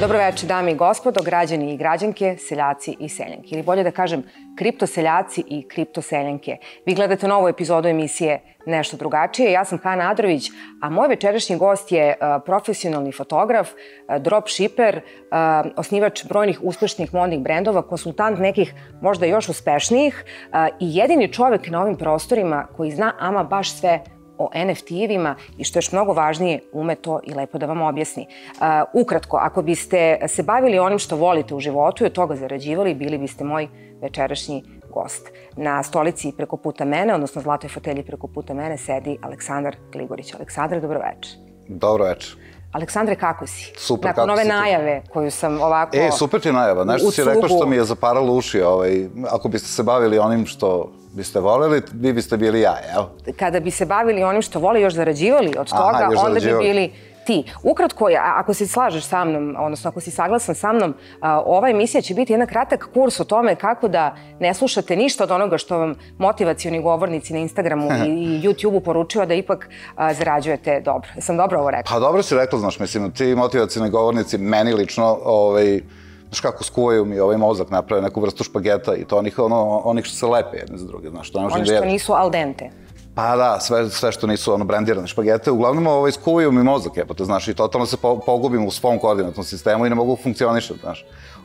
Dobroveče, dame i gospodo, građani i građanke, seljaci i seljanke. Ili bolje da kažem, kriptoseljaci i kriptoseljanke. Vi gledate novu epizodu emisije Nešto drugačije. Ja sam Hana Adrović, a moj večerašnji gost je profesionalni fotograf, dropshipper, osnivač brojnih uspešnih modnih brendova, konsultant nekih možda još uspešnijih i jedini čovek na ovim prostorima koji zna ama baš sve o NFT-evima i što je još mnogo važnije, ume to i lepo da vam objasni. Ukratko, ako biste se bavili onim što volite u životu i od toga zarađivali, bili biste moj večerašnji gost. Na stolici preko puta mene, odnosno zlatoj fotelji preko puta mene, sedi Aleksandar Gligorić. Aleksandre, dobroveče. Dobroveče. Aleksandre, kako si? Super, nakon ove najave koju sam ovako... Super ti najava. Nešto si rekla što mi je zaparalo uši. Ako biste se bavili onim što biste voljeli, vi biste bili ja, jel? Kada bi se bavili onim što vole, još zarađivali od toga, onda bi bili ti. Ukratko, ako se slažeš sa mnom, odnosno ako si saglasan sa mnom, ova emisija će biti jedan kratak kurs o tome kako da ne slušate ništa od onoga što vam motivacioni govornici na Instagramu i YouTubeu poručuju, da ipak zarađujete dobro. Jesam dobro ovo rekla? Pa dobro si rekla, znaš, mislim, ti motivacioni govornici, meni lično, znaš kako skuvaju mi ovaj mozak, naprave neku vrstu špageta i to onih što se lepe jedne za druge, znaš, to ne možem da jedeš. Oni što nisu al dente. Pa da, sve što nisu brendirane špagete, uglavnom skuvaju mi mozak, jebote, znaš, i totalno se pogubim u svom koordinatnom sistemu i ne mogu funkcionišati, znaš.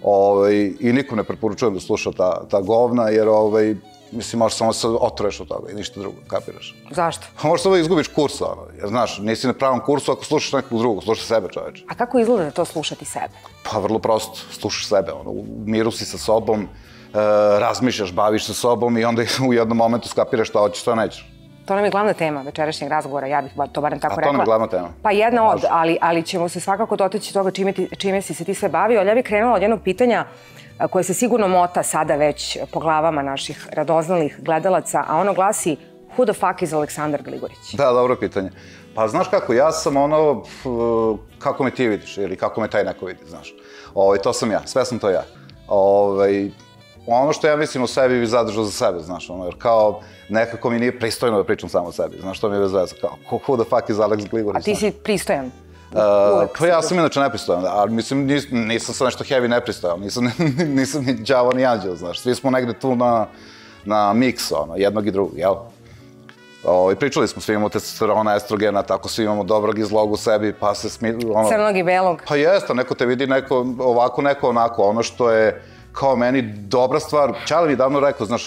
I nikom ne preporučujem da sluša ta govna, jer, mislim, možeš samo se otruješ od toga i ništa drugo, kapiraš. Zašto? Pa možeš samo da izgubiš kursa, jer, znaš, nisi na pravom kursu ako slušaš nekog drugog, slušaš sebe, čoveče. A kako izgleda da to slušati sebe? Pa vrlo prosto, slušaš sebe, u miru si sa sobom, razmišljaš, baviš se sobom i onda u jednom momentu skapiraš šta hoćeš, šta nećeš. To nam je glavna tema večerašnjeg razgovora, ja bih to barem tako rekla. A to nam je glavna tema? Pa jedna od, ali ćemo se svakako dotaći toga čime si se ti sve bavio. Ali ja bih krenula od jednog pitanja koje se sigurno mota sada već po glavama naših radoznalih gledalaca, a ono glasi: Who the fuck is Aleksandar Gligorić? Da, dobro pitanje. Pa znaš kako, ja sam kako me ti vidiš ili kako me taj neko vidi, znaš. To sam ja, sve sam to ja. Ono što ja mislim o sebi bi zadržao za sebe, znaš, jer kao nekako mi nije pristojno da pričam samo o sebi, znaš, to mi je bez veze, kao who the fuck is Alex Gligorić. A ti si pristojan? Pa ja sam inače nepristojan, ali mislim nisam sad nešto heavy nepristojan, nisam ni đavo ni anđeo, znaš, svi smo negde tu na miks, jednog i drugog, jel? Pričali smo, svi imamo testosterona, estrogena, tako svi imamo dobrog i zlog u sebi, pa se crnog i belog. Pa jeste, neko te vidi, neko ovako, neko onako, ono što je kao meni dobra stvar. Čale mi je davno rekao, znaš,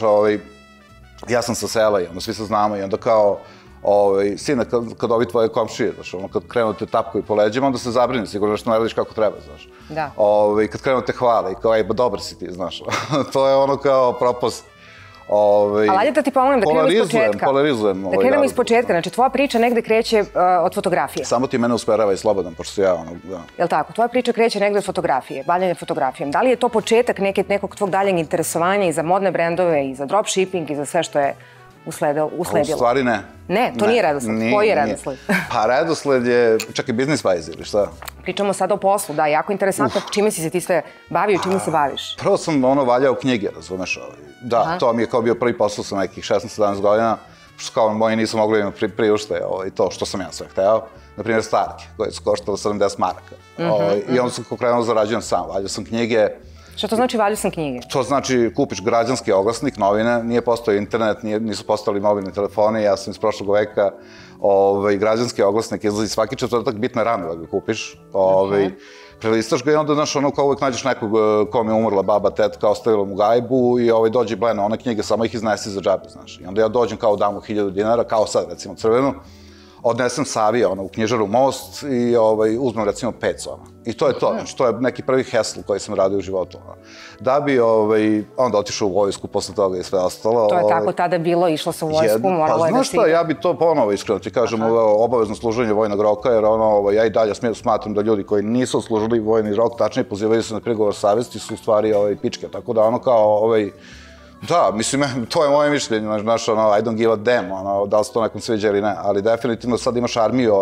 ja sam sa sela i svi se znamo i onda kao, sine, kad ovi tvoje komšije, znaš, kad krenu te tapkaju po leđima, onda se zabrini, sigurno što ne radiš kako treba, znaš. Da. Kad krenu te hvale i kao, ba dobar si ti, znaš. To je ono kao propust. Ali ajde da ti pomolim da krenemo iz početka. Polarizujem. Da krenemo iz početka. Znači, tvoja priča negde kreće od fotografije. Samo ti mene usperava i slobodan, pošto ja da. Jel' tako? Tvoja priča kreće negde od fotografije, bavljanja fotografijom. Da li je to početak nekog tvog daljeg interesovanja i za modne brendove, i za dropshipping, i za sve što je usledilo? U stvari ne. Ne, to nije redosled. Koji je redosled? Pa redosled je čak i business wise ili šta? Pričamo sada o poslu, da, jako interesantno. Čime si se ti sve bavio i čime se baviš? Prvo sam valjao knjige, razumeš? Da, to mi je kao bio prvi posao sa nekih 16-17 godina, što kao moji nisu mogli da mi priušte to što sam ja sve hteo. Naprimjer, starke, koje su koštale 70 maraka. I onda sam krenuo da zarađujem sam, valjao sam knjige. Što to znači valjao sam knjige? To znači kupiš građanski oglasnik, novine, nije postojao internet, nisu postojali mobilni telefoni, ja sam iz prošlog veka, građanski oglasnik izlazi svaki četvrtak, bitno je rano da ga kupiš. Prelistaš ga i onda, znaš, kao uvek nađeš nekog kom je umrla baba, tetka, ostavila mu gajbu i dođe blena one knjige, samo ih iznesi za džabe, znaš. I onda ja dođem kao dam mu 1000 dinara, kao sad, recimo, crvenu, odnesem Savija u knjižaru Most i uzmem, recimo, 500. I to je to, znači, to je neki prvi hesl koji sam radio u životu. Da bi onda otišao u vojsku posle toga i sve ostalo. To je tako tada bilo, išlo se u vojsku, moralo je da si... Pa znaš šta, ja bi to ponovo iskreno ti kažem, obavezno služenje vojnog roka, jer ja i dalje smatram da ljudi koji nisu služili vojni rok, tačnije pozivaju se na prigovor savesti, su u stvari pičke, tako da ono kao da, mislim, to je moje mišljenje, znaš, I don't give a damn, da li se to nekom sviđa ili ne, ali definitivno sad imaš armiju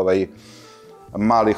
malih,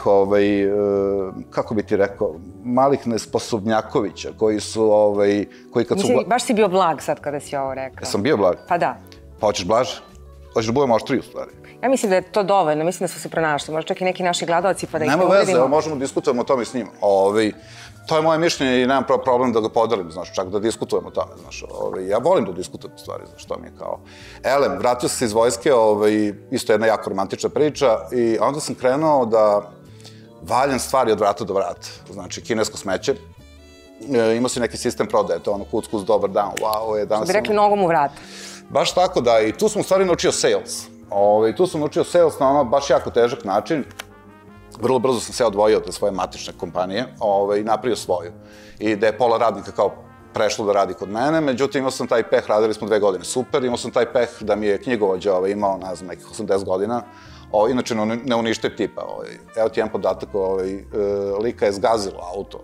kako bi ti rekao, malih nesposobnjakovića, koji su, koji kad su... Baš si bio blag sad kada si ovo rekao. Sam bio blag? Pa da. Pa hoćeš blaže? hoćeš da budemo oštriji u stvari. Ja mislim da je to dovoljno, mislim da smo se pronašli, možda čak i neki naši gledalci pa da ih ne Nema uvredimo. veze, možemo diskutujemo o tome s njima. To je moje mišljenje i nemam problem da ga podelim, znaš, čak da diskutujemo o tome, znaš. Ja volim da diskutujem stvari, znaš, to mi je kao... Elem, vratio sam se iz vojske, isto jedna jako romantična priča i onda sam krenuo da valjam stvari od vrata do vrata, znači kinesko smeće. Imao si neki sistem prodaje, to je ono kuc, dobar dan, wow, je danas... Što bi rekli nogom u vrata. Baš tako da, i tu sam u stvari naučio sales. Tu sam naučio sales na ono baš jako težak način. Vrlo brzo sam se odvojio od te svoje matične kompanije i napravio svoju. I da je pola radnika kao prešlo da radi kod mene, međutim imao sam taj peh, radili smo 2 godine super, imao sam taj peh da mi je knjigovođa imao, ne znam, nekih 80 godina, inače ne unište tipa. Evo ti jedan podatak, lika je zgazilo auto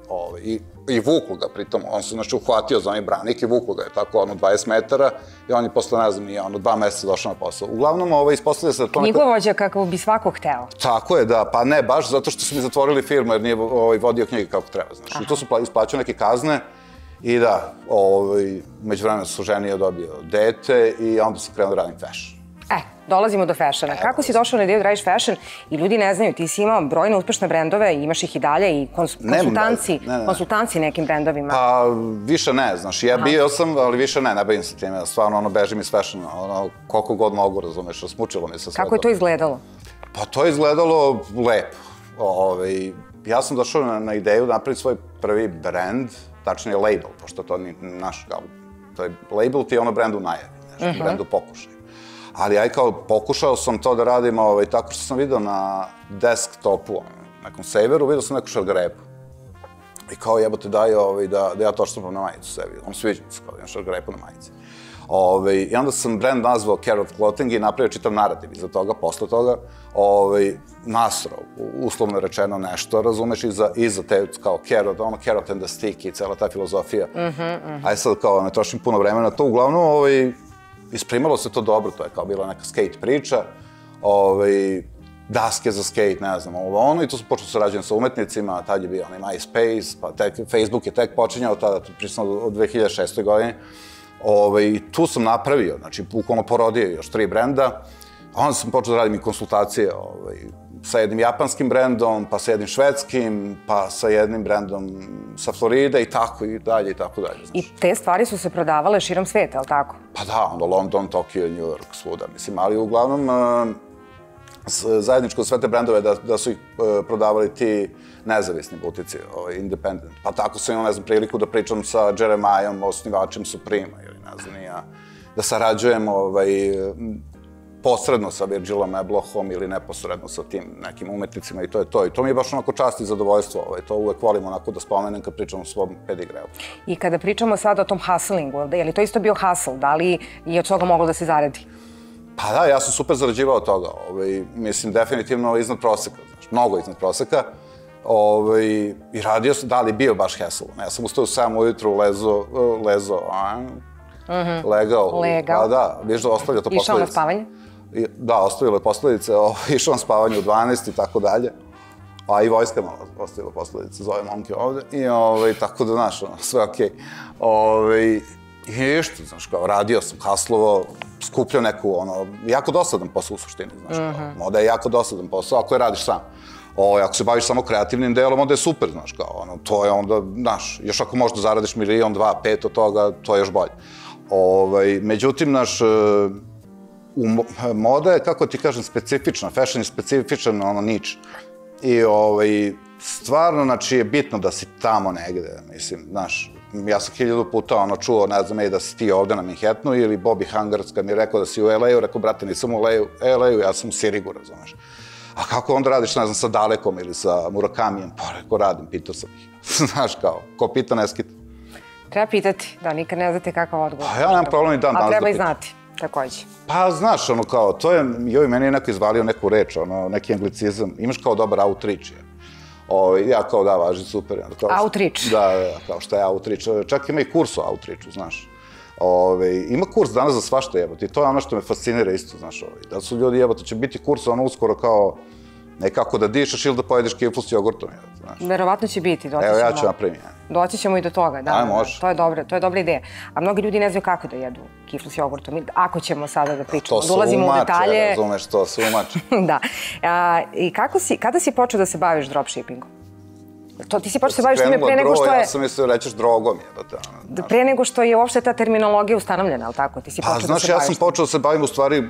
i vuklo ga pritom, on se znači uhvatio za onaj branik i vuklo ga je tako 20 metara i on je posle, ne znam, 2 meseca došao na posao. Uglavnom, ispostavlja se da to... Knjigovođa kako bi svako hteo. Tako je, da, pa ne baš, zato što su mi zatvorili firmu jer nije vodio knjige kako treba, znaš. I to su isplaćao neke kazne i da, među vremena su ženio, dobio dete i onda sam krenuo da radim fashion. Dolazimo do fashiona. Kako si došao na ideju da radiš fashion i ljudi ne znaju, ti si imao brojne uspešne brendove, imaš ih i dalje i konsultanci nekim brendovima. Pa više ne, znaš, ja bio sam, ali više ne bavim se time, stvarno bežim iz fashiona, koliko god mogu, razumeš, smučilo mi se sve to. Kako je to izgledalo? Pa to je izgledalo lepo. Ja sam došao na ideju da napravim svoj prvi brend, tačnije label, pošto to nije naš, to je label ti je ono brend u najavi, brend u pokušaju. Ali ja kao pokušao sam to da radim tako što sam vidio na desktopu, nekom saveru, vidio sam neku šargarepu. I kao jebote daj da ja to štampam na majicu sebi. On sviđa mi se kao da imam šargarepu na majici. I onda sam brand nazvao Carrot Clothing i napravio čitav narativ iza toga, posle toga nasrao, uslovno rečeno nešto, razumeš, iza te kao Carrot and the Stick i cela ta filozofija. Aj sad kao ne trošim puno vremena na to, uglavnom isprimalo se to dobro, to je kao bila neka skate priča, daske za skate, ne znam, i tu sam počeo sarađujem sa umetnicima, tad je bio onaj MySpace, pa Facebook je tek počinjao tada, pričam od 2006. godine, i tu sam napravio, znači, bukvalno porodio još 3 brenda, onda sam počeo da radim i konsultacije sa jednim japanskim brendom, pa sa jednim švedskim, pa sa jednim brendom sa Floride i tako i dalje i tako dalje. I te stvari su se prodavale širom sveta, je li tako? Pa da, onda London, Tokio, New York, svuda, mislim, ali uglavnom zajedničko sve te brendove da su ih prodavali ti nezavisni butici, independent. Pa tako sam imao, ne znam, priliku da pričam sa Jeremijom, osnivačem Suprema, ili ne znam, ja, da sarađujem posredno sa Virgilom Ablohom ili neposredno sa tim nekim umetnicima i to je to. I to mi je baš onako čast i zadovoljstvo. To uvek volim onako da spomenem kad pričam o svom pedigreu. I kada pričamo sad o tom hustlingu, je li to isto bio hustle? Da li je od toga moglo da se zaradi? Pa da, ja sam super zarađivao od toga. Mislim, definitivno iznad proseka, znaš, mnogo iznad proseka. I radio sam, da li bio baš hustle. Ja sam ustao u 7 ujutru, legao. Pa da, viš da ostavlja to posledice. Išao na spavanje? Da, ostavilo je posledice, išao na spavanje u 12 i tako dalje. A i vojska malo ostavila posledice, zove momke ovde. I tako da, znaš, sve okej. I išto, znaš, kao, radio sam haslovo, skupljao neku, jako dosadan posao u suštini, znaš, kao, moda je jako dosadan posao, ako je radiš sam. Ako se baviš samo kreativnim delom, onda je super, znaš, kao, to je onda, znaš, još ako možeš da zaradiš 1, 2, 5 od toga, to je još bolje. Međutim, naš, moda je, kako ti kažem, specifična, fashion je specifičan, nič. I stvarno, znači, je bitno da si tamo negde, mislim, znaš, ja sam 1000 puta čuo, ne znam, da si ti ovde na Manhattanu ili Bobby Hungers kad mi je rekao da si u LA-u, rekao, brate, nisam u LA-u, ja sam u Sirigu, razumeš. A kako onda radiš, ne znam, sa Dalekom ili sa Murakamijem? Pa rekao, radim, pitao sam ih. Znaš, kao, ko pita, ne skita. Treba pitati, da nikad ne znate kakav odgovor. Pa ja nemam problem i dan danas da pitam. A treba i znati, takođe. Pa, znaš, kao, to je, joj, meni je neko izvalio neku reč, neki anglicizam. Imaš kao dobar outreach, ja kao da, važi, super. Outreach. Da, kao šta je outreach. Čak ima i kurs o outreachu, znaš. Ima kurs danas za svašta, jebote, i to je ono što me fascinira isto, znaš, da su ljudi, jebote, će biti kurs uskoro kao nekako da dišeš ili da pojedeš kiflu s jogurtom. Znaš. Verovatno će biti, doći Evo, ćemo. ja ću napraviti. Doći ćemo i do toga, da. Aj, može. To je dobra ideja. A mnogi ljudi ne znaju kako da jedu kiflu s jogurtom. Ako ćemo sada da pričamo, To da ulazimo u detalje. Razumeš, to su umače. Da. I kada si počeo da se baviš dropshippingom? Ti si počeo da se baviš time pre nego što je... Ja sam mislio rećeš drogom. Pre nego što je uopšte ta terminologija ustanovljena, ali tako? Ti si počeo da se baviš. Znaš, ja sam počeo da se bavim u stvari...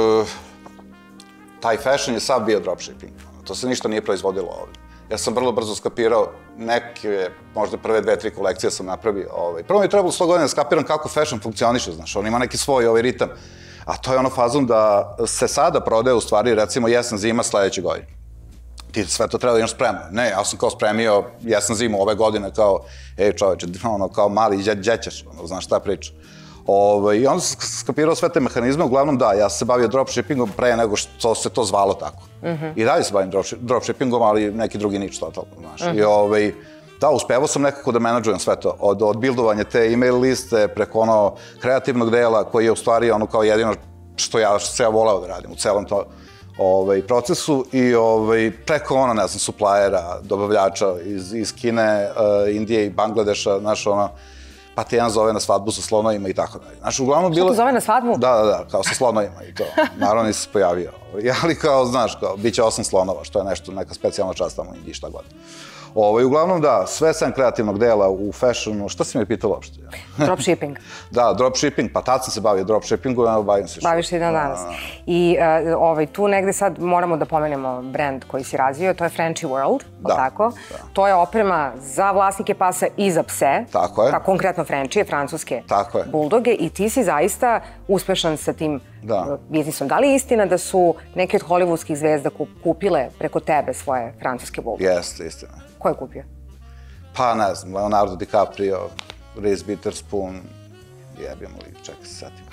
Taj fashion je sad bio dropshipping. To se ništa nije proizvodilo ovdje. Ja sam vrlo brzo skapirao neke, možda prve 2-3 kolekcije sam napravio. Prvo mi je trebalo 100 godina da skapiram kako fashion funkcioniše, znaš, on ima neki svoj ritam. A to je ono fazom da se sada prodaje u stvari, recimo, jesen zima sledeće godine. Ti sve to treba da imaš spremno. Ne, ja sam kao spremio jesen zimu ove godine kao, ej čoveče, ono, kao mali džećeš, znaš šta priča. I onda sam skapirao sve te mehanizme, uglavnom da, ja sam se bavio dropshippingom pre nego što se to zvalo tako. I dalje se bavim dropshippingom, ali neki drugi nič totalno, znaš. I da, uspevao sam nekako da menadžujem sve to, od buildovanja te e-mail liste preko ono kreativnog dela koji je u stvari ono kao jedino što ja voleo da radim u celom to procesu i preko ono, ne znam, suppliera, dobavljača iz Kine, Indije i Bangladeša, znaš, ono, pa te jedan zove na svadbu sa slonovima i tako dalje. Znaš, uglavnom bilo... Što te zove na svadbu? Da, kao sa slonovima i to. Naravno nisi se pojavio. Ali kao, znaš, kao, bit će 8 slonova, što je nešto, neka specijalna čast tamo u Indiji, šta god. Uglavnom, da, sve sem kreativnog dela u fashionu, šta si me pitala uopšte? Dropshipping. Da, dropshipping, pa tad sam se bavio dropshippingom, evo bavim se što. Baviš se i dan danas. I tu negde sad moramo da pomenemo brand koji si razvio, to je Frenchy World, tako? To je oprema za vlasnike pasa i za pse. Tako je. Konkretno Frenčije, francuske buldoge i ti si zaista uspešan sa tim biznisom. Da li je istina da su neke od hollywoodskih zvezda kupile preko tebe svoje francuske buldoge? Jeste, istina. Ko je kupio? Pa ne znam, Leonardo DiCaprio, Reese Witherspoon, jebimo li, čekaj se setim.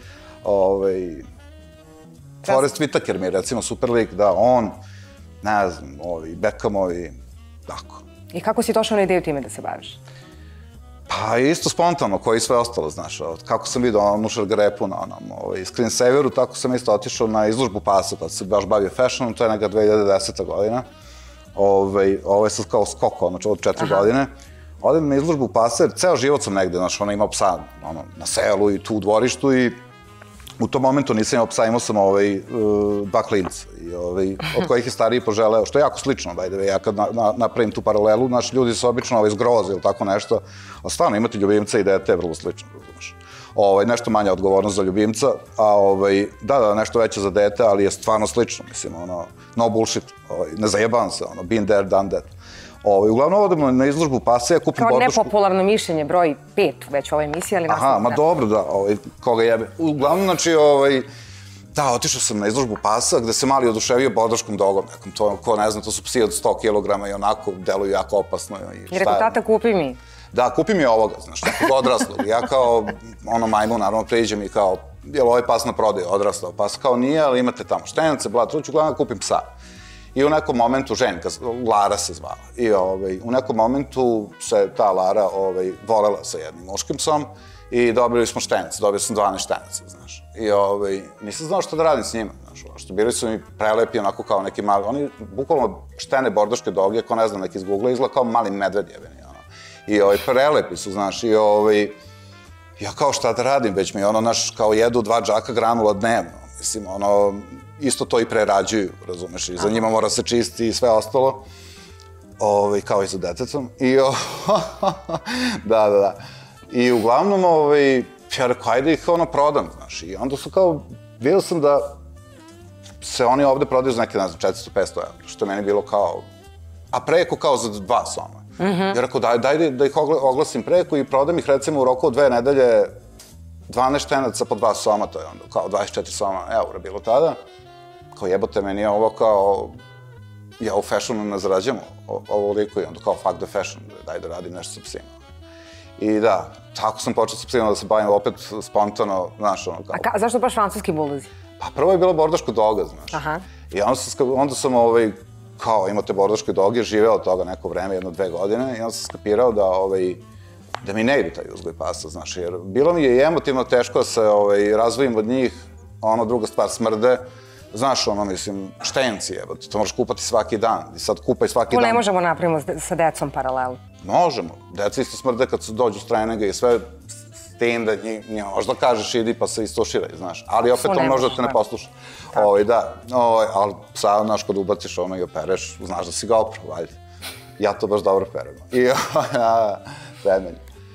Forest Whitaker mi je recimo super lik, da, on, ne znam, Beckhamovi, tako. I kako si došao na ideju time da se baviš? Pa isto spontano, koji sve ostalo, znaš, kako sam vidio Nušar Grepu na onom screensaveru, tako sam isto otišao na izložbu pasa, tad se baš bavio fashionom, to je neka 2010. godina. Ovo je sad kao skoko, od 4 godine. Odem na izložbu pasa, jer ceo život sam negde, znaš, ona ima psa na selu i tu u dvorištu i u tom momentu nisam imao psa, imao sam dva klinca, od kojih je stariji poželeo, što je jako slično, ja kad napravim tu paralelu, naši ljudi su obično zgroze ili tako nešto, a stvarno imati ljubimca i dete je vrlo slično, razumeš. Nešto manja odgovornost za ljubimca, a da, nešto veće za dete, ali je stvarno slično, mislim, no bullshit, ne zajebavam se, been there, done that. Uglavnom odemo na izložbu pasa, ja kupim podršku... Kao nepopularno mišljenje, broj 5 već u ovoj emisiji, ali nastavno. Aha, ma dobro, da, koga jebe. Uglavnom, znači, da, otišao sam na izložbu pasa gde se mali oduševio bordaškom dogom, nekom to, ko ne znam, to su psi od 100 kilograma i onako deluju jako opasno. I rekao, tata, kupi mi. Da, kupi mi ovoga, znaš, nekog odraslog. Ja kao, majmun, naravno, priđem i kao, jel ovaj pas na prodaju, odraslao pas? Kao nije, ali imate tamo štenice, truću, uglavnom kupim psa. I u nekom momentu, ženka, Lara se zvala, i u nekom momentu se ta Lara volela sa jednim muškim psom i dobili smo štenice, dobio sam 12 štenica, znaš. I nisam znao što da radim s njima, znaš, što bili su mi prelepi, onako kao neki mali, oni bukvalno štene bordaške doge, ko ne znam, neki iz Google, izgleda kao mali medved jebeni, i prelepi su, znaš, i ja kao šta da radim, već mi znaš, kao jedu 2 džaka granula dnevno, mislim, isto to i prerađuju, razumeš, i za njima mora se čisti i sve ostalo, kao i za detecom, i da, i uglavnom, ja rekao, ajde ih prodam, znaš, i onda su kao, vidio sam da se oni ovde prodaju za neke, ne znam, 400-500 €, što je meni bilo kao, a preko kao za 2 soma. Ja rekao, daj da ih oglasim preko i prodam ih recimo u roku od 2 nedelje 12 štenaca po 2 soma, to je onda kao 24 soma eura bilo tada. Kao jebote, meni je ovo kao, ja u fashionu ne zarađujem ovoliko i onda kao fuck the fashion, daj da radim nešto sa psima. I da, tako sam počeo sa psima da se bavim opet spontano, znaš ono kao... A zašto baš francuski buldozi? Pa prvo je bilo bordaško doga, znaš. I onda sam kao imate bordaške doge, živeo od toga neko vreme, 1-2 godine, i onda sam skapirao da mi ne ide taj uzgoj pasa, znaš, jer bilo mi je i emotivno teško da se razvojim od njih, druga stvar, smrde, Znaš, ono, mislim, štenci, evo, to možeš kupati svaki dan. I sad kupaj svaki dan. To ne možemo napravimo sa decom paralelu. Možemo. Deca isto smrde kad se dođu s treninga i sve s tim da njih možda kažeš idi pa se istuširaj, znaš. Ali opet on možda te ne posluša. Da, ali sad, znaš, kad ubaciš ono i opereš, znaš da si ga oprao, valjda. Ja to baš dobro perem. I temelj.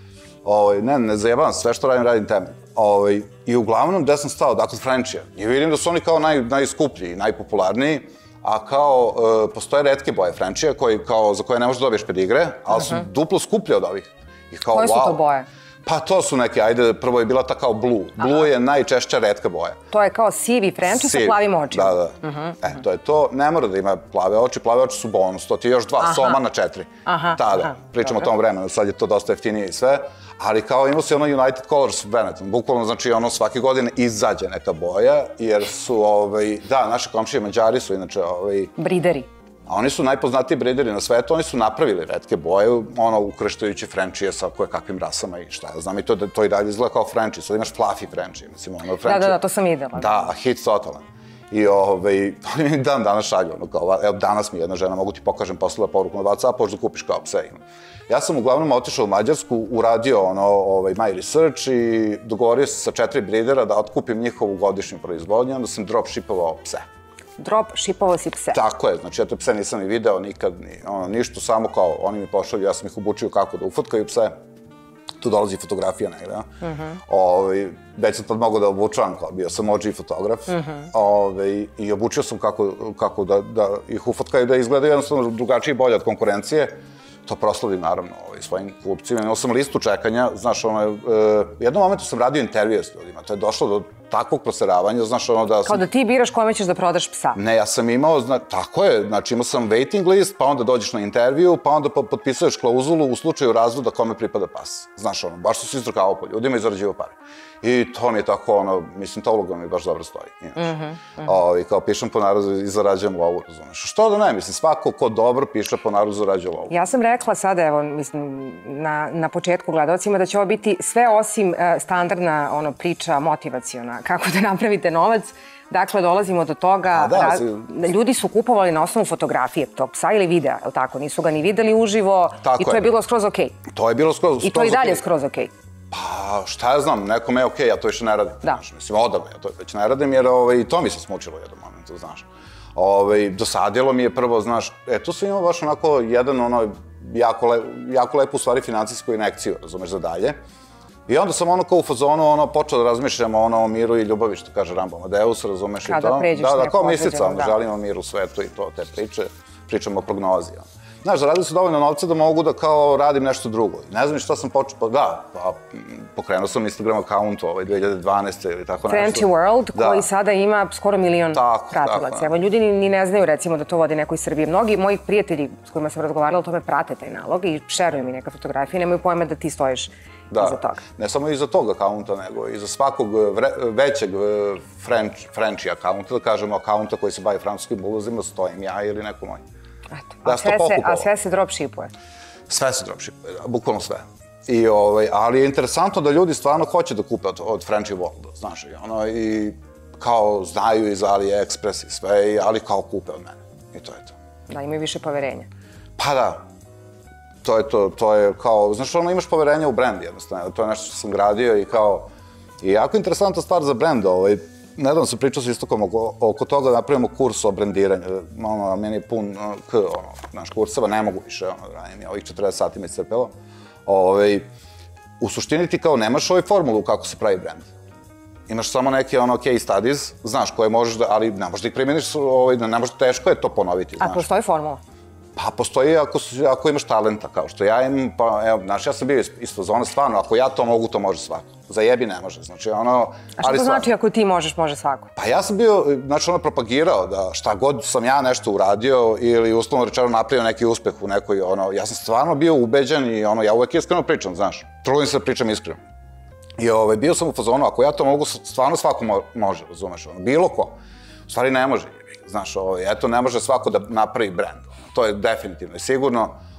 Ne zajebavam, sve što radim temelj. I uglavnom, gde sam stao, dakle, Frenčija. I vidim da su oni kao najskuplji i najpopularniji, a kao, postoje retke boje Frenčija, za koje ne možeš da dobiješ pedigre, ali su duplo skuplje od ovih. Koje su to boje? Pa to su neke, ajde, prvo je bila ta kao blue. Blue je najčešća retka boja. To je kao sivi Frenči sa plavim očima. Da. To je to. Ne mora da ima plave oči su bonus. To ti je još 2 soma na 4. Tada. Pričamo o tom vremenu, sad je to dosta jeftinije i sve. Ali kao imao si ono United Colors Benetton. Bukvalno, znači, ono svake godine izađe neka boja, jer su, naši komšije Mađari su inače, Brideri. A oni su najpoznatiji brideri na svetu, oni su napravili retke boje, ono, ukrštajući Frenčije sa kakvim rasama i šta ja znam, i to i dalje izgleda kao Frenči, sad imaš fluffy Frenči, mislim, ono, Frenči. Da, to sam videla. Da, hit totalan. I oni mi dan danas šalju, ono, kao, evo, danas mi jedna žena, mogu ti pokažem, poslala poruku na WhatsApp, možda kupiš kao pse. Ja sam uglavnom otišao u Mađarsku, uradio, my research i dogovorio se sa 4 bridera da otkupim njihovu godišnju proizvodnju, onda sam drop shipovao pse. Drop shipovao si pse? Tako je, znači ja te pse nisam ni video nikad, ništa, samo kao oni mi pošalju, ja sam ih obučio kako da ufotkaju pse. Tu dolazi fotografija negde, već sam tad mogao da obučavam, kao bio sam OG fotograf, i obučio sam kako da ih ufotkaju, da izgledaju jednostavno drugačije i bolje od konkurencije. To proslavim, naravno, svojim klupcima. Imao sam listu čekanja, znaš, u jednom momentu sam radio intervjue s ljudima, to je došlo do takvog proseravanja, znaš, da sam... Kao da ti biraš kome ćeš da prodaš psa. Ne, ja sam imao, tako je, znači imao sam waiting list, pa onda dođeš na intervju, pa onda potpisuješ klauzulu u slučaju razvoda kome pripada pas. Znaš, baš su se izdrkavao po ljudima i zarađivao pare. I to mi je tako, mislim, ta uloga mi baš dobro stoji. I kao pišem po narodu i zarađujem lovu, razumeš. Što da ne, mislim, svako ko dobro piše po narodu zarađuje lovu. Ja sam rekla sada, evo, mislim, na početku gledalcima da će ovo biti sve osim standardna priča motivaciona, kako da napravite novac. Dakle, dolazimo do toga, ljudi su kupovali na osnovu fotografije tog psa ili videa, je li tako? Nisu ga ni videli uživo i to je bilo skroz okej. To je bilo skroz okej. I to i dalje skroz okej. Pa, šta ja znam, nekome je okej, ja to više ne radim. Mislim, odavno ja to već ne radim, jer i to mi se smučilo u jednom momentu, znaš. Dosadilo mi je prvo, znaš, tu sam imao baš onako jedan, jako lepu, u stvari, financijsku injekciju, razumeš, za dalje. I onda sam kao u fazonu počeo da razmišljam o miru i ljubavi, što kaže Rambo Amadeus, razumeš i to. Kada pređeš neko određeno, da. Da, kao mislica, želimo mir u svetu i to, te priče, pričamo o prognozi. Znaš, zaradili su dovoljno novca da mogu da kao radim nešto drugo. Ne znam šta sam počeo, pokrenuo sam Instagram account 2012. ili tako nešto. Frenchy World, koji sada ima skoro 1 milion pratilaca. Evo, ljudi ni ne znaju, recimo, da to vodi neko iz Srbije. Mnogi moji prijatelji s kojima sam razgovarala o tome prate taj nalog i šeruju mi neka fotografija, nemaju pojma da ti stojiš iza toga. Ne samo iza tog akaunta, nego iza svakog većeg Frenchy accounta, da kažemo accounta koji se bavi francuskim bulazima, stojim ja ili neko moj. A sve se drop shipuje? Sve se drop shipuje, bukvalno sve. Ali je interesantno da ljudi stvarno hoće da kupe od Frenchy World, znaš, i kao znaju iz AliExpress i sve, ali kao kupe od mene. I to je to. Da, imaju više poverenja. Pa da. To je kao, znaš, imaš poverenja u brend jednostavno, to je nešto što sam gradio i kao, i jako interesantna stvar za brend, nedavno sam pričao sa Istokom oko toga da napravimo kurs o brendiranju, meni je pun naš kurseva, ne mogu više, radim, ovih 40 sati me iscrpelo. U suštini ti kao nemaš formulu kako se pravi brend. Imaš samo neke case studies, znaš, koje možeš da, ali ne možeš da ih primjeniš, ne možeš, teško je to ponoviti, znaš. A postoji formula? Pa postoji ako imaš talenta, kao što ja imam, pa evo, znaš, ja sam bio iz fazona, stvarno, ako ja to mogu, to može svako. Zajebi ne može, znači A što to znači ako ti možeš, može svako? Pa ja sam bio, znači propagirao da šta god sam ja nešto uradio ili uslovno rečeno napravio neki uspeh u nekoj, ja sam stvarno bio ubeđen i ja uvek iskreno pričam, znaš, trudim se da pričam iskreno. I bio sam u fazonu, ako ja to mogu, stvarno svako može, razumeš, bilo ko. U stvari ne može, znaš, eto, ne može svako da napravi brend. To je definitivno i sigurno.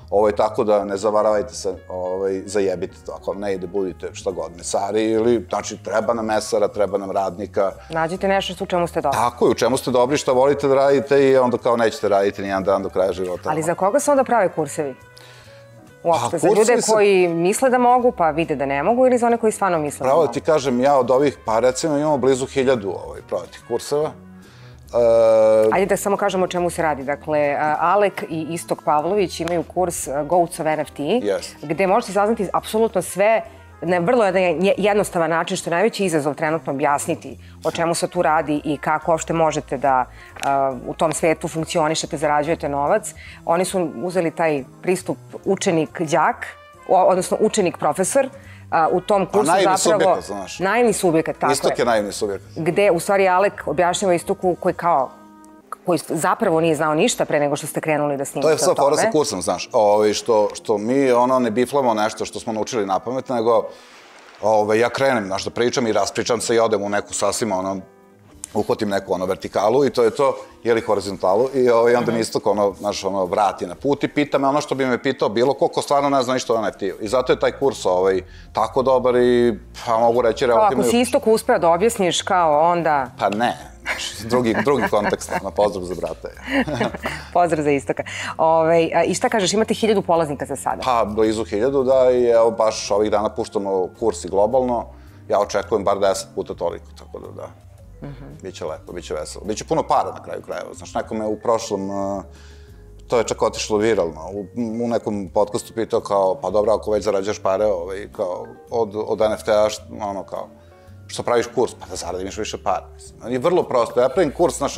tako da ne zavaravajte se, zajebite to, ako vam ne ide, budite šta god, mesari ili, znači, treba nam mesara, treba nam radnika. Nađite nešto u čemu ste dobri. Tako je, u čemu ste dobri, šta volite da radite i onda kao nećete raditi nijedan dan do kraja života. Ali za koga se onda prave kursevi? Uopšte, za ljude koji misle da mogu, pa vide da ne mogu, ili za one koji stvarno misle da mogu? Pravo da ti kažem, ja od ovih, pa recimo imamo blizu 1000 prodatih kurseva. Ajde da samo kažemo o čemu se radi. Dakle, Alek i Istok Pavlović imaju kurs Goats of NFT, gde možete saznati apsolutno sve na vrlo jednostavan način, što je najveći izazov trenutno objasniti o čemu se tu radi i kako uopšte možete da u tom svetu funkcionišete, zarađujete novac. Oni su uzeli taj pristup učenik-đak, odnosno učenik-profesor. U tom kursu zapravo... Naivni subjekat, znaš. Naivni subjekat, tako je. Istok je naivni subjekat. Gde, u stvari, Alek objašnjava Istoku koji zapravo nije znao ništa pre nego što ste krenuli da snimate o tome. To je sad fora sa kursom, znaš. Što mi ne biflamo nešto što smo naučili na pamet, nego ja krenem, znaš, da pričam i raspričam se i odem u neku sasvim, uhvatim neku vertikalu i to je to, ili horizontalu, i onda mi Istok, znaš, vrati na put i pita me ono što bi me pitao bilo ko stvarno ne zna ništa o NFT-u. I zato je taj kurs tako dobar i, pa mogu reći, relativno... Ako si Istok uspeo da objasniš kao onda... Pa ne, drugi kontekst, pozdrav za brata. Pozdrav za Istoka. I šta kažeš, imate 1000 polaznika za sada? Pa, blizu 1000, da, i evo, baš ovih dana puštamo kurs i globalno. Ja očekujem bar 10 puta toliko, tako da. Biće lepo, biće veselo. Biće puno para na kraju krajeva. Znaš, neko me u prošlom, to je čak otišlo viralno, u nekom podcastu pitao kao, pa dobro, ako već zarađaš pare od NFT-a, kao, što praviš kurs? Pa da zaradiš više para. I vrlo prosto. Ja pravim kurs, znaš,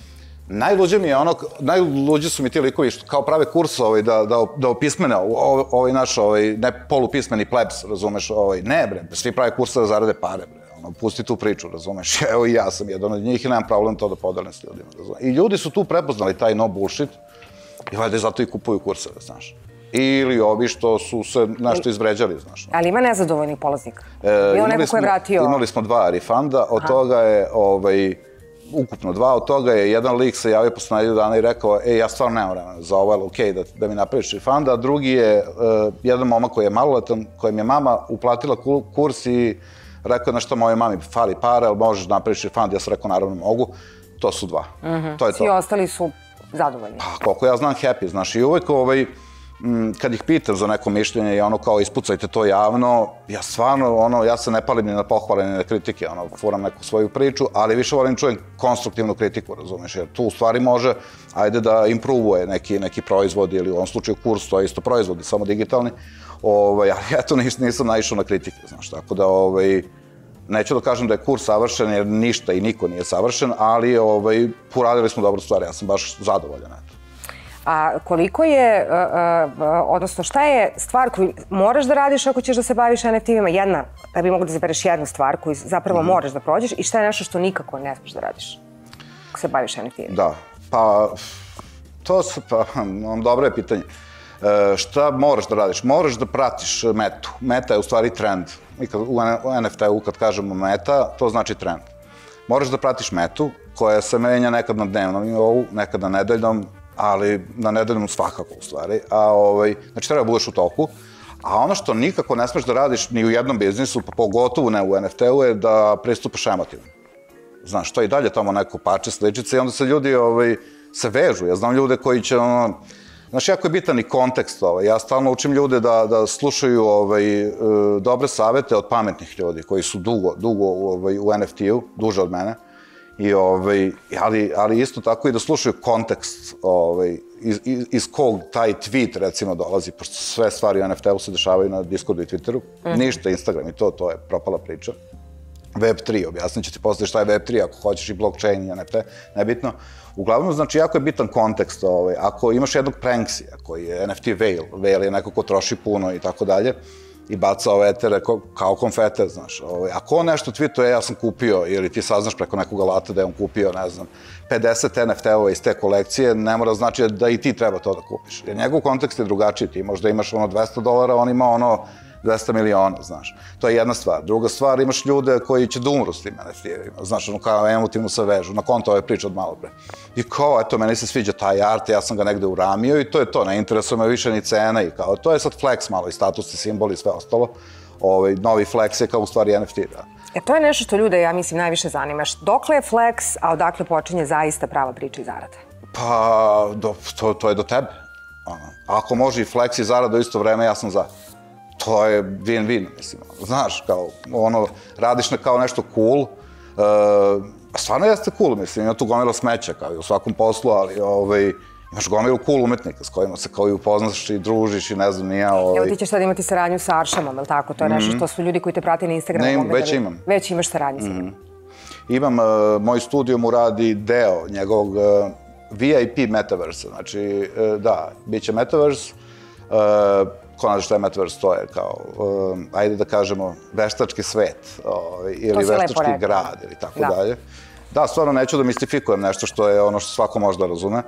najluđi su mi ti likovi što kao prave kurs da opismene naš, ne polupismeni plebs, razumeš, ne bre, svi prave kurse da zarade pare, bre. Pusti tu priču, razumeš, evo i ja sam jedan od njih i nemam problem to da podelim s ljudima, razumeš. I ljudi su tu prepoznali taj no bullshit i valjda zato i kupuju kurseve, znaš. Ili ovi što su se nešto izvređali, znaš. Ali ima nezadovoljnih polaznika? Bilo neko ko je vratio? Imali smo 2 refunda, od toga je, ukupno 2, od toga je jedan lik se javio posle nedelju dana i rekao, ja stvarno nemam vremena za ovo, ali okej, da mi napraviš refunda, a drugi je jedan momak koji je maloletan, kojem je mama uplatila kurs i rekao je nešto mojoj mami, fali para, ali možeš napraviš refund, ja sam rekao, naravno mogu, to su 2. To je to. Svi ostali su zadovoljni. Pa, koliko ja znam, happy, znaš, i uvek kad ih pitam za neko mišljenje i kao ispucajte to javno, ja stvarno, ja se ne palim ni na pohvale, ni na kritike, furam neku svoju priču, ali više volim čujem konstruktivnu kritiku, razumeš, jer tu u stvari može, ajde da improvuje neki proizvod ili u ovom slučaju kurs, to je isto proizvod, samo digitalni, ali eto nisam naišao na kritike, znaš, tako da, neću da kažem da je kurs savršen, jer ništa i niko nije savršen, ali uradili smo dobru stvar, ja sam baš zadovoljan, eto. A koliko je, odnosno šta je stvar koju moraš da radiš ako ćeš da se baviš NFT-ima? Jedna, da bi mogu da zabereš jednu stvar koju zapravo moraš da prođeš i šta je nešto što nikako ne smiješ da radiš ako se baviš NFT-ima? Da, pa dobro je pitanje. Šta moraš da radiš? Moraš da pratiš metu. Meta je u stvari trend. U NFT-u kad kažemo meta, to znači trend. Moraš da pratiš metu koja se menja nekad na dnevnom nivou, nekad na nedeljnom, ali na nedeljnom svakako u stvari. Znači treba budeš u toku. A ono što nikako ne smeš da radiš ni u jednom biznisu, pa pogotovo ne u NFT-u, je da pristupaš emotivno. Znaš, to je i dalje tamo neko parče, sličice i onda se ljudi se vežu. Ja znam ljude koji će znaš, jako je bitan i kontekst. Ja stalno učim ljude da slušaju dobre savete od pametnih ljudi koji su dugo u NFT-u, duže od mene. Ali isto tako i da slušaju kontekst iz kog taj tweet recimo dolazi, pošto sve stvari u NFT-u se dešavaju na Discordu i Twitteru, ništa Instagram i to je propala priča. Web3, objasnit ću ti posle šta je Web3, ako hoćeš i blockchain i NFT, nebitno. Uglavnom, znači, jako je bitan kontekst. Ako imaš jednog Pranksija, koji je NFT Whale, Whale je neko ko troši puno i tako dalje, i baca ove etere kao konfete, znaš. Ako on nešto tweetuje, ja sam kupio, ili ti saznaš preko nekog alata da je on kupio, ne znam, 50 NFT-ova iz te kolekcije, ne mora znači da i ti treba to da kupiš. Jer njegov kontekst je drugačiji. Ti možda imaš $200, on ima 200 miliona, znaš. To je jedna stvar. Druga stvar, imaš ljude koji će da umru s tim NFT-evima, znaš, ono kao emotivno se vežu, na konto ove priče od malo pre. I kao, eto, meni se sviđa taj art, ja sam ga negde uramio i to je to, ne interesuje me više ni cena i kao, to je sad flex malo i statusni simbol i sve ostalo. Novi flex je kao u stvari NFT, da. To je nešto što ljude, ja mislim, najviše zanima. Dokle je flex, a odakle počinje zaista prava priča i zarada? Pa, to je do tebe. Ako može i flex i zarada u isto vreme, ja sam za. To je win-win, mislim. Znaš, kao, radiš kao nešto cool, stvarno jeste cool, mislim, ima tu gomila smeća, kao i u svakom poslu, ali imaš gomilu cool umetnika s kojima se kao i upoznaš i družiš i ne znam, nije... Evo ti ćeš sad imati saradnju sa Aršamom, je li tako? To je nešto što su ljudi koji te prate na Instagramu. Ne, već imam. Već imaš saradnju sa njim. Imam, moj studio mu radi deo njegovog VIP metaversa, znači, da, bit će metaverse. Ko ne zna šta je metaverse, to je kao, ajde da kažemo, veštački svet ili veštački grad ili tako dalje. Da, stvarno neću da mistifikujem nešto što je ono što svako može da razume.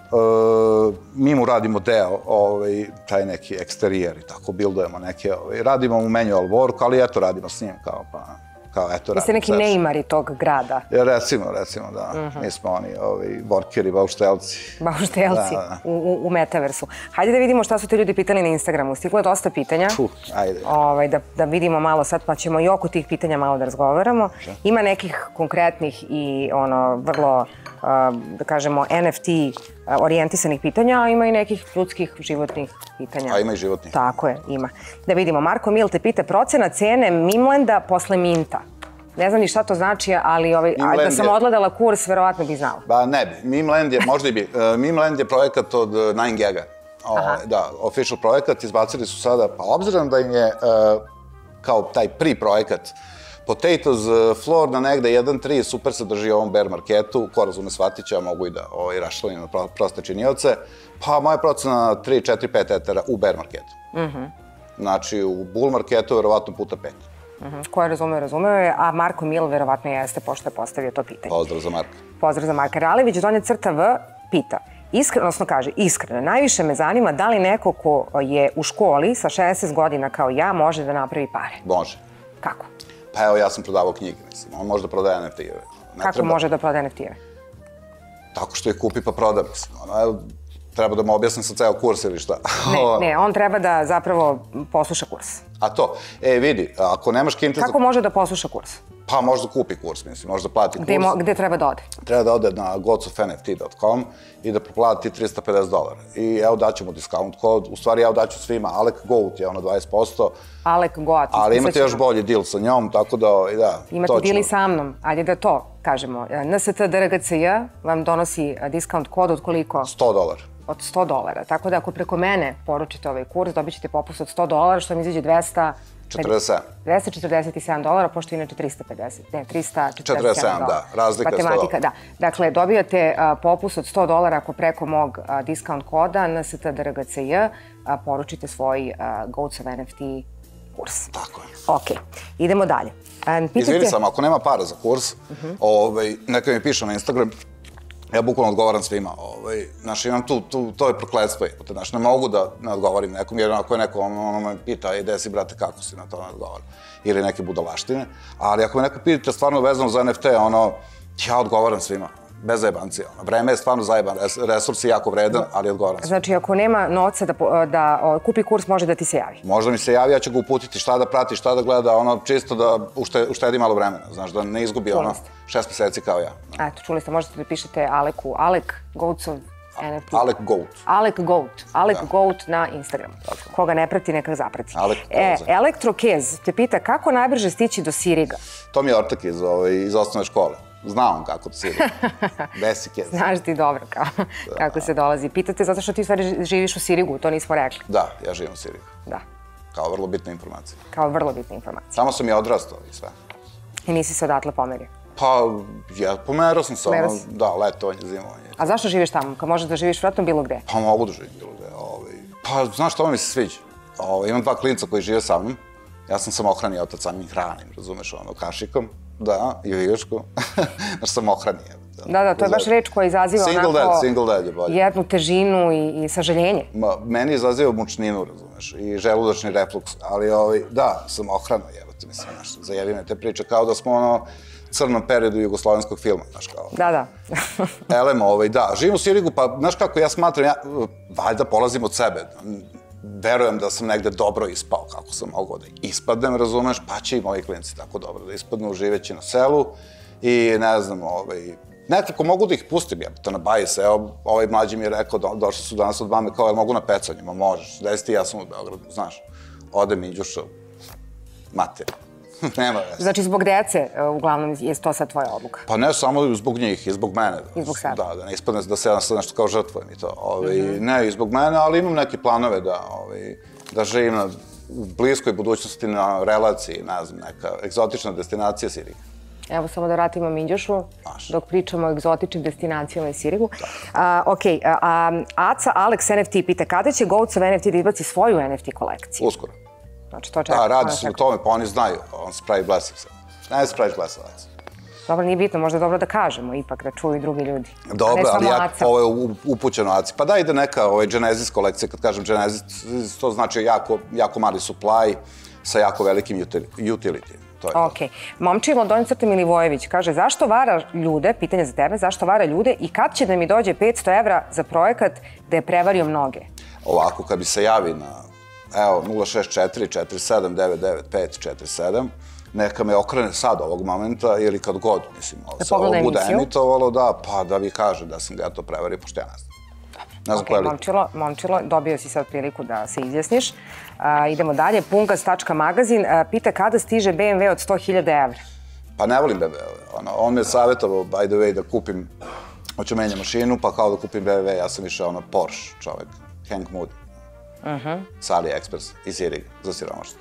Mi mu radimo deo, taj neki eksterijer i tako, buildujemo neke, radimo mu manual work, ali eto, radimo s njim kao, pa, eto, radimo. Vi ste neki Neymari tog grada. Recimo, da. Mi smo oni, workeri, bauštelci. Bauštelci u metaversu. Hajde da vidimo šta su ti ljudi pitali na Instagramu. Stiglo je dosta pitanja. Ajde. Da vidimo malo sad, pa ćemo i oko tih pitanja malo da razgovaramo. Ima nekih konkretnih i vrlo, da kažemo, NFT orijentisanih pitanja, a ima i nekih ljudskih, životnih pitanja. A ima i životnih. Tako je, ima. Da vidimo, Marko Mil te pita procena cene Mimlenda posle minta. Ne znam ni šta to znači, ali da sam odgledala kurs, verovatno bi znala. Ba ne bi, Mimland je, možda i bi, Mimland je projekat od 9GAG-a. Da, official projekat, izbacili su sada, pa obzirom da im je kao taj projekat Potatoes floor na negde 1.3 super se drži u ovom bear marketu, ko razume shvatit će, ja mogu i da raščlanim na proste činioce, pa moja procena 3, 4, 5 etera u bear marketu. Znači, u bull marketu verovatno puta 5. Ko je razumeo je, a Marko Mil verovatno jeste, pošto je postavio to pitanje. Pozdrav za Marka. Pozdrav za Marka. Ralević, donja crta V, pita, odnosno kaže, iskreno, najviše me zanima da li neko ko je u školi sa 60 godina kao ja može da napravi pare. Može. Kako? Pa evo, ja sam prodavao knjige, mislim, on može da prodaje NFT-eve. Kako može da prodaje NFT-eve? Tako što je kupi pa proda, mislim. Treba da mu objasnim sa ceo kurs ili šta. Ne, on treba da zapravo posluša kurs. A to, vidi, ako nemaš kinta... Kako može da posluša kurs? Pa možda kupi kurs, mislim, možda plati kurs. Gde treba da ode? Treba da ode na godsofnft.com i da plati $350. I evo daću mu discount kod, u stvari evo daću svima, Alec Goat je 20%. Alec Goat. Ali imate još bolji deal sa njom, tako da, imate deal i sa mnom, ajde da to kažemo. NST-DRGCJ vam donosi discount kod od koliko? $100. Od $100. Tako da ako preko mene poručite ovaj kurs, dobit ćete popust od $100, što mi izađe $247, pošto inače 350, ne, 347 $47, da, razlika je $100. Matematika, da. Dakle, dobijate popust od $100 ako preko mog discount koda NST-DRGCJ poručite svoj Goats of NFT kurs. Tako je. Ok, idemo dalje. Izvini sam, ako nema para za kurs, neka mi piše na Instagram, ja bukvalno odgovaram svima. Znaš, imam to je prokletstvo. Znaš, ne mogu da ne odgovorim nekom, jer ako je neko me pita, gde si, brate, kako si, na to ne odgovorim. Ili neke budalaštine. Ali ako me neko pita stvarno vezano za NFT, ja odgovaram svima. Bez zajebancija. Vreme je stvarno zajeban, resurs je jako vredan, ali odgovaram svima. Znači, ako nema novca da kupi kurs, može da ti se javi? Može da mi se javi, ja ću ga uputiti šta da prati, šta da gleda, čisto da uštedi malo vremena, znaš, da ne izgubi 6 meseci kao ja. Eto, čuli ste, možete da pišete Aleku, Alec Goatsov NFT. Alec Goat. Alec Goat. Alec Goat na Instagramu. Koga ne prati, neka zaprati. Elektrokez te pita kako najbrže stići do Siriga? To mi je ortak iz osnovne škole. Znao kako do Siriga. Besi kez. Znaš ti dobro kako se dolazi. Pitate zato što ti u stvari živiš u Sirigu, to nismo rekli. Da, ja živim u Sirigu. Da. Kao vrlo bitna informacija. Kao vrlo bitna informacija. Samo sam je odrastao i sve. I nisi se odatle pomerio? Pa, ja pomerao sam se, da, letovanje, zimovanje. A zašto živiš tamo? Kao možeš da živiš vratno bilo gde? Pa mogu da živim bilo gde. Pa, znaš što mi se sviđa? Imam 2 klinca koji žive sa mnom. Ja sam samohrani otac, sam ih hranim, razumeš, kašikom, da, i vijušku. Znaš, samohrani, Da, to je baš reč koja izaziva Single dad je bolje. Jednu težinu i sažaljenje. Meni izaziva mučninu, razumeš, i želudačni refluks, ali da, sam ohrana, jebate, mislim, zajebi me te priče, kao da smo crnom periodu jugoslovenskog filma, znaš kao. Da. Da, živim u Sirigu, pa, znaš kako, ja smatram, valjda polazim od sebe, verujem da sam negde dobro ispao, kako sam mogao da ispadnem, razumeš, pa će i moji klinci tako dobro da ispadnu, živeći na selu i, ne znam, nekako mogu da ih pustim, jebate, na bajs, evo, ovaj mlađi mi je rekao, došli su danas od mame, kao, mogu na pecanjima, možeš, desi ti, ja sam u Beogradu, znaš, ode mi Đuša, mater. Nema veze. Znači, zbog dece, uglavnom, je to sad tvoja odluka? Pa ne samo zbog njih, i zbog mene. I zbog sebe? Da ne ispadne da se ja sad nešto kao žrtvujem i to. Ne, i zbog mene, ali imam neke planove da živim na bliskoj budućnosti na relaciji, ne znam, neka egzotična destinacija Sirija. Evo, samo da vratimo Minđušu, dok pričamo o egzotičnim destinacijama i Sirigu. Ok, Aca Alex NFT pita, kada će Goatsov NFT da izbaci svoju NFT kolekciju? Uskoro. Znači, to čeka. Da, radi se na tome, pa oni znaju, on se pravi blesav sad. Ne se pravi blesav, Aca. Dobro, nije bitno, možda je dobro da kažemo, ipak, da čuju i drugi ljudi. Dobro, ali ovo je upućeno Aci. Pa da ide neka Genesis kolekcija, kad kažem Genesis, to znači jako mali supply sa jako velikim utility. Ok. Momčilo Donjicrta Milivojević kaže, zašto vara ljude, pitanje za tebe, zašto vara ljude i kad će da mi dođe 500 evra za projekat da je prevario mnoge? Ovako, kad bi se javi na, evo, 064-4799-547, neka me okrene sad ovog momenta ili kad god, mislim, se ovo bude emitovalo, da, pa da mi kaže da sam ga to prevario, pošto ja ne znam. Ok, Momčilo, dobio si sad priliku da se izjasniš. Idemo dalje. Pungas.magazin pita kada stiže BMW od 100.000 evra. Pa ne volim BMW. On me je savjetovao, by the way, da kupim, hoću menja mašinu, pa kao da kupim BMW, ja sam išao Porsche čovek, Hank Moody. Sa AliExpress iz Siriga, za siromaštvo.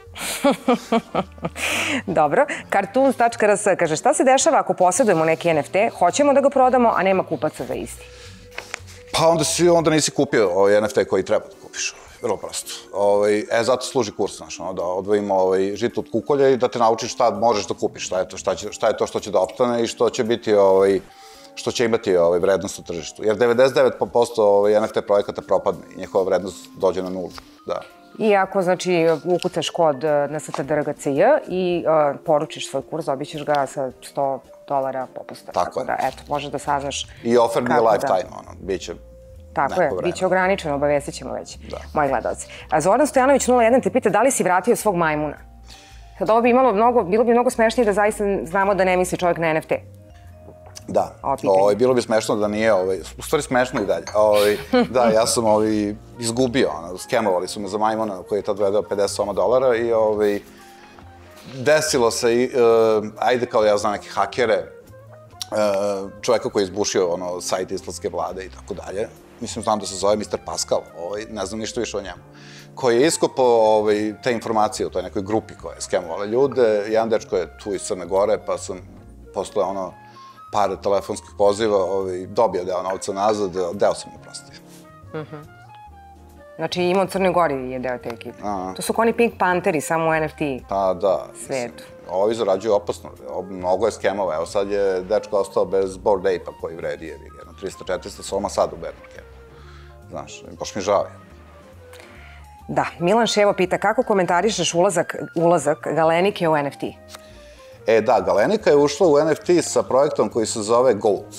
Dobro. Cartoons.rs kaže, šta se dešava ako posjedujemo neki NFT, hoćemo da ga prodamo, a nema kupaca za isti? Pa onda nisi kupio NFT koji treba da kupiš, vrlo prosto. Zato služi kurs, znaš, da odvojimo žito od kukolja i da te naučiš šta možeš da kupiš, šta je to što će da opstane i što će biti, što će imati vrednost u tržištu. Jer 99% NFT projekata propadne i njihova vrednost dođe na nulu, da. I ako, znači, ukucaš kod na STDRGCJ i poručiš svoj kurs, dobit ćeš ga sa $100 popusta. Tako da, eto, možeš da saznaš... I offer nije lifetime, bit će tako je, bit će ograničeno, obavestit ćemo već, moji gledalci. Zoran Stojanović 01 te pita da li si vratio svog majmuna. Sad ovo bilo bi mnogo smešnije da zaista znamo da ne misli čovjek na NFT. Da, bilo bi smešno da nije, u stvari smešno i dalje. Da, ja sam izgubio, skemovali su me za majmuna koji je tad vredeo $50 i desilo se, ajde kao ja znam neke hakere, čoveka koji je izbušio sajt islamske vlade i tako dalje. Mislim, znam da se zove Mr. Pascal, ne znam ništa više o njemu. Koji je iskopao te informacije u toj nekoj grupi koja je skemovala ljude. Jedan dečko je tu iz Crne Gore, pa sam posle par telefonskih poziva, dobio deo novca nazad, deo sam mu prostio. Znači, ima u Crnoj Gori je deo te ekipe. To su oni Pink Pantheri, samo u NFT svetu. Ovi zarađuju opasno, mnogo je skemova. Evo sad je dečko ostao bez Bored Ape-a koji vredi, jer je 300-400 soma sad u bear marketu. Znaš, baš mi žao je. Da, Milan Ševo pita kako komentarišeš ulazak Galenike u NFT? Da, Galenika je ušla u NFT sa projektom koji se zove Goals.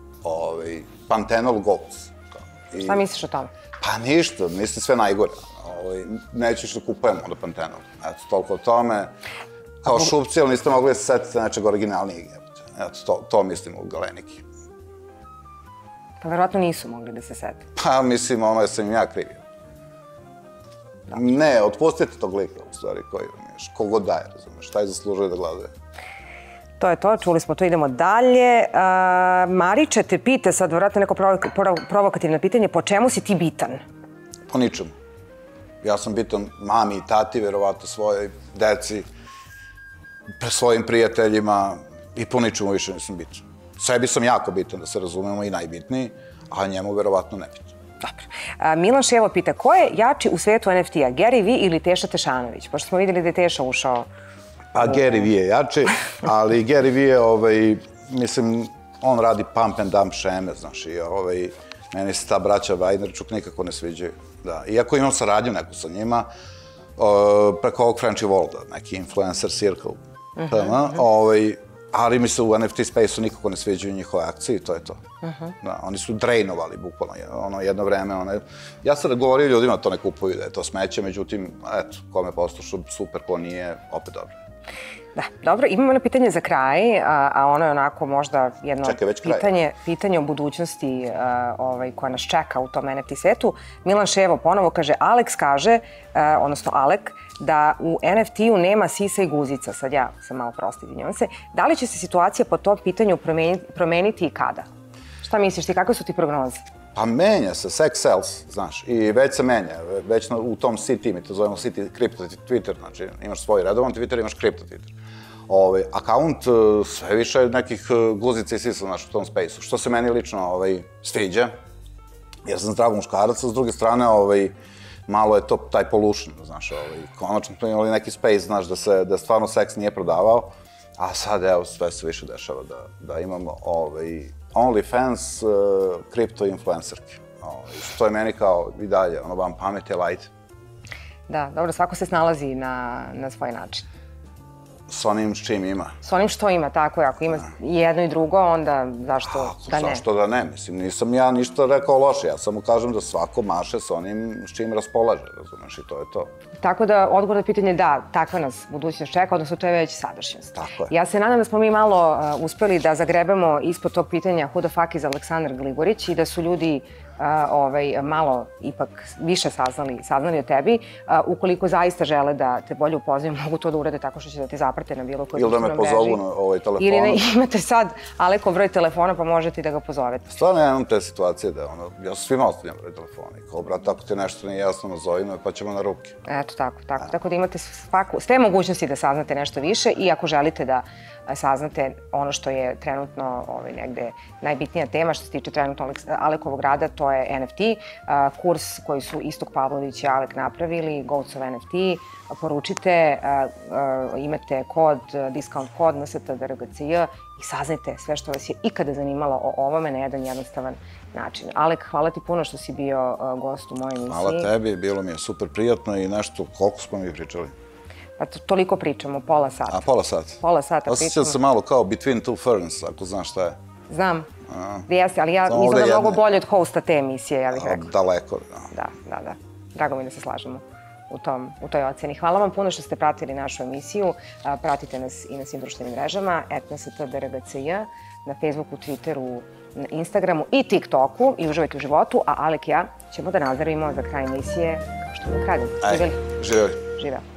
Pantenol Goals. Šta misliš o tome? Pa ništa, mislim sve najgore. Neću što kupujem onda Pantenol. Eto, toliko o tome. Kao šupci, ali niste mogli da se setite nečeg originalnijeg. Eto, to mislim u Galeniki. Pa verovatno nisu mogli da se sete. Pa mislim, sam im ja krivio. Ne, otpustite tog lika, u stvari, koji kogod daje, razumeš, šta je zaslužuje da gleduje. To je to, čuli smo to, idemo dalje. Mariče te pita, sad vjerojatno neko provokativno pitanje, po čemu si ti bitan? Po ničemu. Ja sam bitan mami i tati, verovatno svojoj deci, svojim prijateljima i po ničemu više nisam bitan. Sebi sam jako bitan, da se razumemo, i najbitniji, a njemu verovatno ne bitan. Dobro. Milan Ševo pita, ko je jači u svetu NFT-a, Gary Vee ili Teša Tešanović? Pošto smo vidjeli da je Teša ušao... Pa Gary Vee je jači, ali Gary Vee je, mislim, On radi pump and dump šeme, znaš, i meni se ta braća Vajnerčuk nikako ne sviđaju. Da, iako imam saradnju neku sa njima, preko ovog Frenchy Worlda, neki influencer circle, ali mi se u NFT space-u nikako ne sviđaju njihove akcije i to je to. Da, oni su drainovali, bukvalno, jedno vreme. Ja sam govorio ljudima da to ne kupuju, da je to smeće, međutim, eto, ko me poslušao, super, ko nije, opet dobro. Da, dobro, imamo jedno pitanje za kraj, a ono je onako možda jedno pitanje o budućnosti koja nas čeka u tom NFT svetu. Milan Ševo ponovo kaže, Alex kaže, odnosno Alek, da u NFT-u nema sisa i guzica. Sad ja sam malo prosti, izvinjavam se. Da li će se situacija po tom pitanju promeniti i kada? Šta misliš ti, kakve su ti prognoze? Pa menja se, sex sells, znaš, i već se menja, već u tom City, mi to zovemo City Crypto Twitter, znači imaš svoj redovan Twitter, imaš Crypto Twitter. Akaunt sve više nekih guzica i sisa, znaš, u tom space-u, što se meni lično sviđa, jer sam zdrav muškarac, a s druge strane, malo je to taj pollution, znaš, konačno smo imali neki space, znaš, da stvarno seks nije prodavao, a sad, evo, sve se više dešava da imamo OnlyFans kripto influencerke. Što je meni kao i dalje, van pameti, light. Da, dobro, svako se snalazi na svoj način. S onim s čim ima. S onim što ima, tako je. Ako ima jedno i drugo, onda zašto da ne? Zašto da ne? Mislim, nisam ja ništa rekao loše. Ja samo kažem da svako maše s onim s čim raspolaže, razumeš, i to je to. Tako da, odgovor na pitanje da, takva nas budućnost čeka, odnosno to je već sadašnjost. Tako je. Ja se nadam da smo mi malo uspeli da zagrebemo ispod tog pitanja who the fuck is Aleksandar Gligorić i da su ljudi malo ipak više saznali o tebi. Ukoliko zaista žele da te bolje upoznaju, mogu to da urade tako što će da te zaprate na bilo kojoj društvenoj mreži. Ili da me pozovu na telefonu. Ili imate sad Alekov broj telefona pa možete da ga pozovete. Stvarno ja imam te situacije da ja svima ostavljam broj telefona. Kao, brat, ako ti nešto nije jasno, nazovi me pa ćemo na ruke. Eto, tako. Tako da imate sve mogućnosti da saznate nešto više i ako želite da saznate ono što je trenutno negde najbitnija tema što se tiče trenutno Alekovog rada, to je NFT, kurs koji su Istok Pavlović i Alek napravili, Goats of NFT, poručite, imate discount kod NSTDRGCJ i saznajte sve što vas je ikada zanimalo o ovome na jedan jednostavan način. Alek, hvala ti puno što si bio gost u mojoj emisiji. Hvala tebi, bilo mi je super prijatno i nešto, koliko smo mi pričali? Pa toliko pričamo, pola sata. A, pola sata? Pola sata pričamo. Osjećam se malo kao between two ferns, ako znaš šta je. Znam. Jeste, ali ja izgledam mnogo bolje od hosta te emisije, ja bih rekla. Daleko. Da. Drago mi da se slažemo u toj oceni. Hvala vam puno što ste pratili našu emisiju. Pratite nas i na svim društvenim mrežama, @NSTDRGCJ, na Facebooku, Twitteru, na Instagramu i TikToku i uživajte u životu, a Alek i ja ćemo da nazdravimo za kraj emisije kao što uvijek radimo. Živjeli. Živeo.